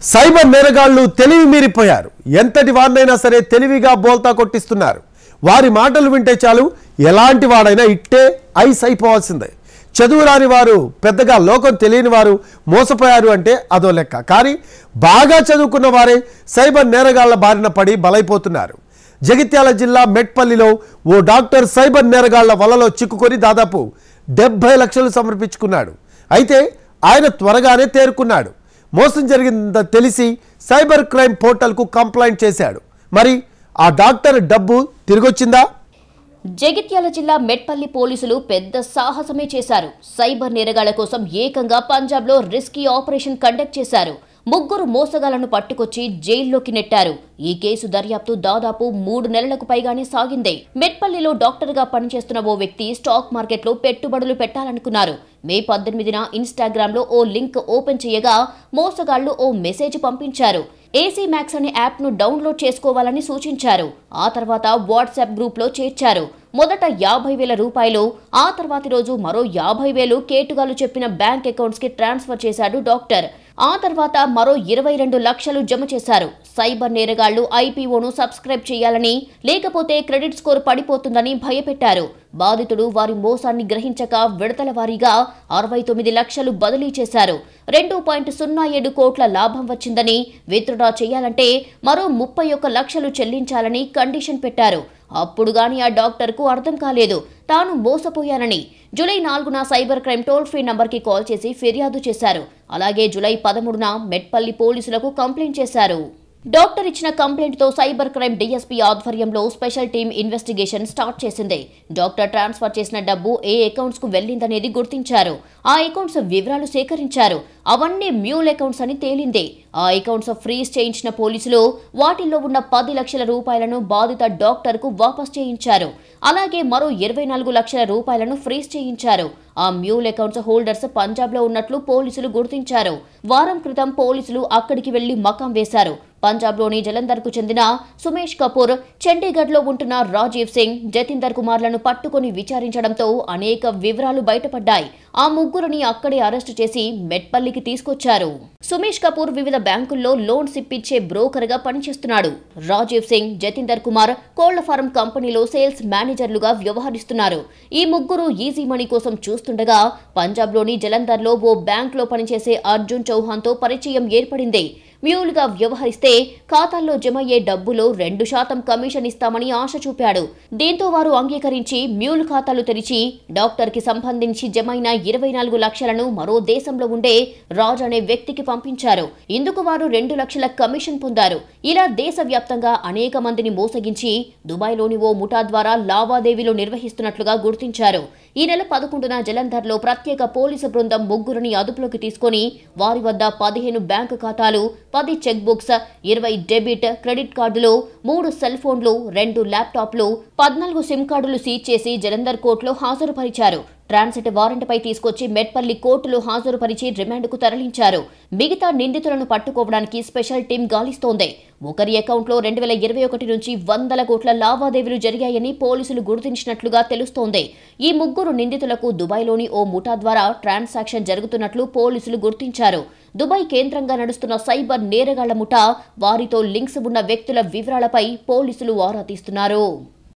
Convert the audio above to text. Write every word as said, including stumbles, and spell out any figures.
Cyber నేరగాళ్లు తెలివి మీరిపోయారు. ఎంతటి వారినైనా సరే తెలివిగా బోల్తా కొట్టిస్తున్నారు. వారి మాటలు వింటే చాలు ఎలాంటి వాడైనా ఇట్టే ఐస్ అయిపోవాల్సిందే. చదువు రాని వారు, పెద్దగా లోకం తెలియని వారు మోసపోయారు అంటే అదో లెక్క. కానీ బాగా చదువుకున్న వారే సైబర్ నేరగాళ్ల బారిన పడి బలైపోతున్నారు. జగిత్యాల జిల్లా మెట్పల్లిలో ఓ డాక్టర్ సైబర్ నేరగాళ్ల వలలో చిక్కుకొని దాదాపు డెబ్బై లక్షలు సమర్పించుకున్నాడు. అయితే ఆయన త్వరగానే తేరుకున్నాడు. మోసం జరిగిందని తెలిసి సైబర్ క్రైమ్ పోర్టల్కు కంప్లైంట్ చేశాడు. మరి ఆ డాక్టర్ డబ్బు తిరిగొచ్చిందా? జగిత్యాల జిల్లా మెట్పల్లి పోలీసులు పెద్ద సాహసమే చేశారు. సైబర్ నేరగాళ్ల కోసం ఏకంగా పంజాబ్లో రిస్కీ ఆపరేషన్ కండక్ట్ చేశారు. ముగ్గురు మోసగాళ్లను పట్టుకొచ్చి జైల్లోకి నెట్టారు. ఈ కేసు దర్యాప్తు దాదాపు మూడు నెలలకు పైగానే సాగింది. మెట్పల్లిలో డాక్టర్ గా పనిచేస్తున్న ఓ వ్యక్తి స్టాక్ మార్కెట్ లో పెట్టుబడులు పెట్టాలనుకున్నారు. మే పద్దెనిమిదిన ఇన్స్టాగ్రామ్ లో ఓ లింక్ ఓపెన్ చేయగా మోసగాళ్లు ఓ మెసేజ్ పంపించారు. ఏసీ మ్యాక్స్ అనే యాప్ ను డౌన్లోడ్ చేసుకోవాలని సూచించారు. ఆ తర్వాత వాట్సాప్ గ్రూప్ లో చేర్చారు. మొదట యాభై వేల రూపాయలు, ఆ తర్వాతి రోజు మరో యాభై వేలు కేటుగాలు చెప్పిన బ్యాంక్ అకౌంట్స్ కి ట్రాన్స్ఫర్ చేశాడు డాక్టర్. ఆ తర్వాత మరో ఇరవై రెండు లక్షలు జమ చేశారు. సైబర్ నేరగాళ్లు ఐపీఓను సబ్స్క్రైబ్ చేయాలని, లేకపోతే క్రెడిట్ స్కోర్ పడిపోతుందని భయపెట్టారు. బాధితుడు వారి మోసాన్ని గ్రహించక విడతల వారీగా అరవై తొమ్మిది లక్షలు బదిలీ చేశారు. రెండు పాయింట్ సున్నా ఏడు కోట్ల లాభం వచ్చిందని, విత్డ్రా చేయాలంటే మరో ముప్పై ఒక్క లక్షలు చెల్లించాలని కండిషన్ పెట్టారు. అప్పుడు గాని ఆ డాక్టర్ కు అర్థం కాలేదు తాను మోసపోయానని. జూలై నాలుగున cyber crime toll free number కి కాల్ చేసి ఫిర్యాదు చేశారు. అలాగే జూలై పదమూడున మెట్పల్లి పోలీసులకు కంప్లైంట్ చేశారు. డాక్టర్ ఇచ్చిన కంప్లైంట్ తో సైబర్ క్రైమ్ డీఎస్పీ ఆధ్వర్యంలో స్పెషల్ టీం ఇన్వెస్టిగేషన్ స్టార్ట్ చేసింది. డాక్టర్ ట్రాన్స్ఫర్ చేసిన డబ్బు ఏ అకౌంట్స్ కు వెళ్లిందనేది గుర్తించారు. ఆ అకౌంట్స్ వివరాలు సేకరించారు. అవన్నీ మ్యూల్ అకౌంట్స్ అని తేలింది. ఆ అకౌంట్స్ ఫ్రీజ్ చేయించిన పోలీసులు వాటిల్లో ఉన్న పది లక్షల రూపాయలను బాధిత డాక్టర్ కు వాపస్ చేయించారు. అలాగే మరో ఇరవై నాలుగు లక్షల రూపాయలను ఫ్రీజ్ చేయించారు. ఆ మ్యూల్ అకౌంట్స్ హోల్డర్స్ పంజాబ్ లో ఉన్నట్లు పోలీసులు గుర్తించారు. వారం క్రితం పోలీసులు అక్కడికి వెళ్లి మకాం వేశారు. పంజాబ్ లోని జలంధర్ కు చెందిన సుమేష్ కపూర్, చండీగఢ్ లో ఉంటున్న రాజీవ్ సింగ్, జతీందర్ కుమార్లను పట్టుకుని విచారించడంతో అనేక వివరాలు బయటపడ్డాయి. ఆ ముగ్గురిని అక్కడే అరెస్టు చేసి మెట్పల్లికి తీసుకొచ్చారు. సుమేష్ కపూర్ వివిధ బ్యాంకుల్లో లోన్స్ ఇప్పించే బ్రోకర్ గా పనిచేస్తున్నాడు. రాజీవ్ సింగ్, జతీందర్ కుమార్ కోళ్ల ఫారం కంపెనీలో సేల్స్ మేనేజర్లుగా వ్యవహరిస్తున్నారు. ఈ ముగ్గురు ఈజీ మనీ కోసం చూస్తుండగా పంజాబ్ లోని జలంధర్ లో ఓ బ్యాంక్ లో పనిచేసే అర్జున్ చౌహాన్ తో పరిచయం ఏర్పడింది. మ్యూల్ గా వ్యవహరిస్తే ఖాతాల్లో జమయ్యే డబ్బులో రెండు శాతం కమిషన్ ఇస్తామని ఆశ చూపాడు. దీంతో వారు అంగీకరించి మ్యూల్ ఖాతాలు తెరిచి డాక్టర్ కి సంబంధించి జమైన ఇరవై నాలుగు లక్షలను మరో దేశంలో ఉండే రాజ్ అనే వ్యక్తికి పంపించారు. ఇందుకు వారు రెండు లక్షల కమిషన్ పొందారు. ఇలా దేశవ్యాప్తంగా అనేక మందిని మోసగించి దుబాయ్లోని ఓ ముఠా ద్వారా లావాదేవీలు నిర్వహిస్తున్నట్లుగా గుర్తించారు. ఈ నెల పదకొండున జలంధర్ లో ప్రత్యేక పోలీసు బృందం ముగ్గురిని అదుపులోకి తీసుకుని వారి వద్ద పదిహేను బ్యాంకు ఖాతాలు, పది చెక్ బుక్స్, ఇరవై డెబిట్, క్రెడిట్ కార్డులు, మూడు సెల్ ఫోన్లు, రెండు ల్యాప్టాప్లు, పద్నాలుగు సిమ్ కార్డులు సీజ్ చేసి జలంధర్ కోర్టులో హాజరుపరిచారు. ట్రాన్సిట్ వారెంట్ పై తీసుకొచ్చి మెట్పల్లి కోర్టులో హాజరుపరిచి రిమాండ్కు తరలించారు. మిగతా నిందితులను పట్టుకోవడానికి స్పెషల్ టీం గాలిస్తోంది. ఒకరి అకౌంట్లో రెండు వేల ఇరవై ఒకటి నుంచి వందల కోట్ల లావాదేవీలు జరిగాయని పోలీసులు గుర్తించినట్లుగా తెలుస్తోంది. ఈ ముగ్గురు నిందితులకు దుబాయ్లోని ఓ ముఠా ద్వారా ట్రాన్సాక్షన్ జరుగుతున్నట్లు పోలీసులు గుర్తించారు. దుబాయ్ కేంద్రంగా నడుస్తున్న సైబర్ నేరగాళ్ల ముఠా, వారితో లింక్స్ ఉన్న వ్యక్తుల వివరాలపై పోలీసులు ఆరా తీస్తున్నారు.